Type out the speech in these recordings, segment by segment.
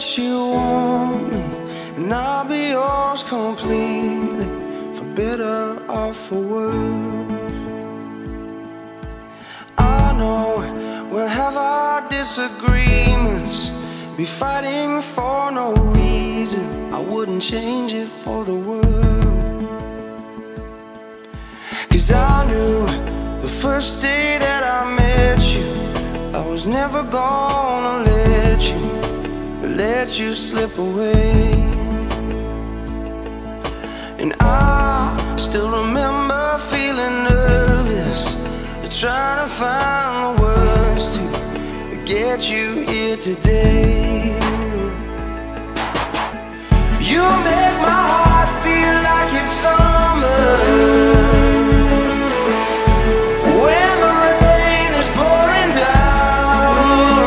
that you want me, and I'll be yours completely, for better or for worse. I know we'll have our disagreements, be fighting for no reason. I wouldn't change it for the world. 'Cause I knew the first day that I met you, I was never gonna let you slip away. And I still remember feeling nervous, trying to find the words to get you here today. You make my heart feel like it's summer when the rain is pouring down.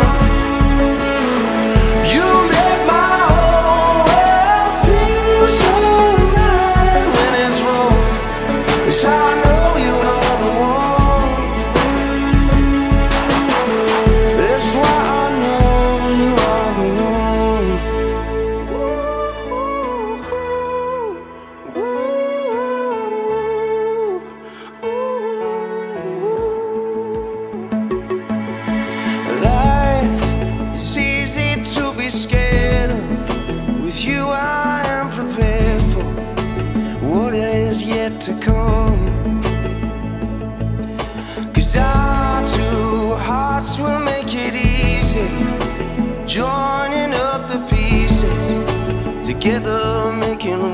You make my whole world feel so right when it's wrong. Yes, I know you are the one. That's why I know you are the one. Life is easy to be scared of. With you I am prepared for what is yet to come. 'Cause our two hearts will make it easy, joining up the pieces, together making